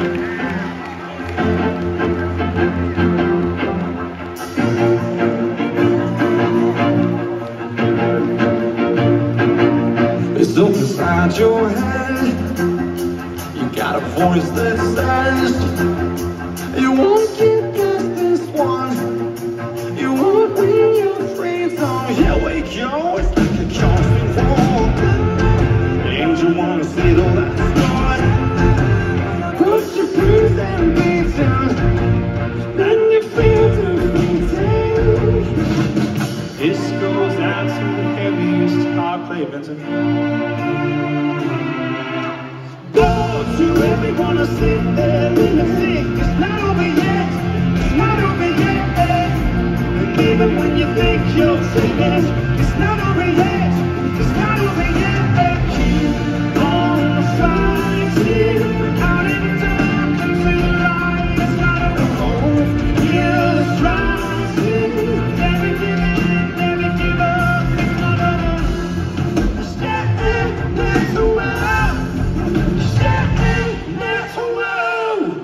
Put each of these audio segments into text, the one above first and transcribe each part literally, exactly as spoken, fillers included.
It's up inside your head. You got a voice that says you won't get past this one. You won't win your free zone. Here we go, it's like a constant walk. And you wanna see the last one. Push your bruise and beat down. Then you feel defeated. This goes out to the heaviest heart play, Vincent. Go to everyone to sit there in the sick. It's not over yet. It's not over yet. And even when you think you're finished, it's not over yet. It's not over yet. Keep on fighting out in the dark until the light is not alone. Here's rising. Never give in, never give up. It's not over. Stand there to wow. Stand there to wow.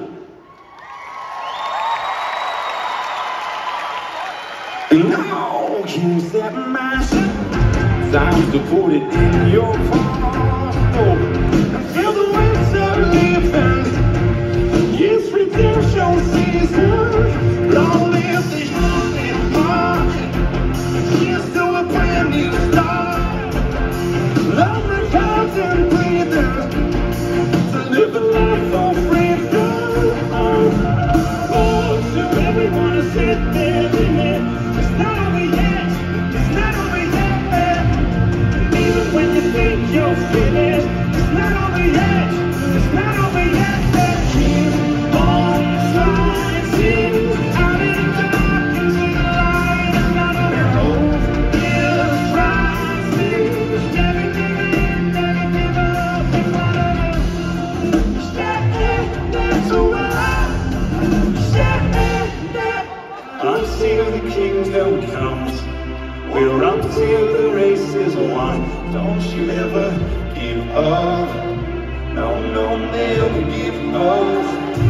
Now use that mask. Time to put it in your palm. Feel the winter leaving. It's redemption season. Long live the human heart. Here's to a brand new start. Love revives and breathing. To live a life of freedom. Oh, to everyone to sit there in it. It's not over yet. It's not over yet. Even when you think you're finished, it's not over yet. It's not over yet. Keep on fighting out in the dark until the light is not alone. Here's rising. Never give in, never give up. It's not over. Stand there to wow. Stand there until the kingdom comes. We're up till the race is won. Don't you ever give up. No, no, never give up.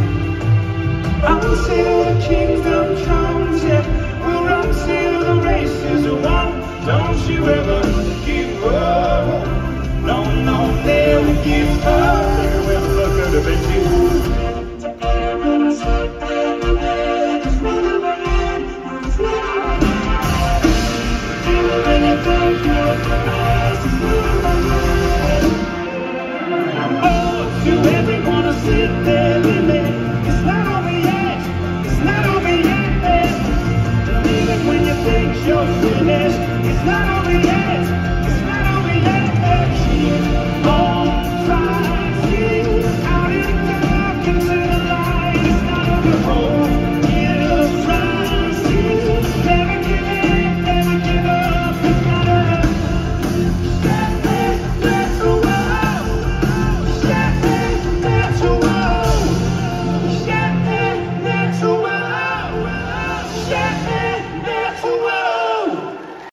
Until the kingdom comes, yeah. We're up till the race is won. Don't you ever give up. No, no, never give up. Everywhere we look at the bench. Oh, to everyone to sit there in it. It's not over yet. It's not over yet. Even when you think you're finished, it's not over yet.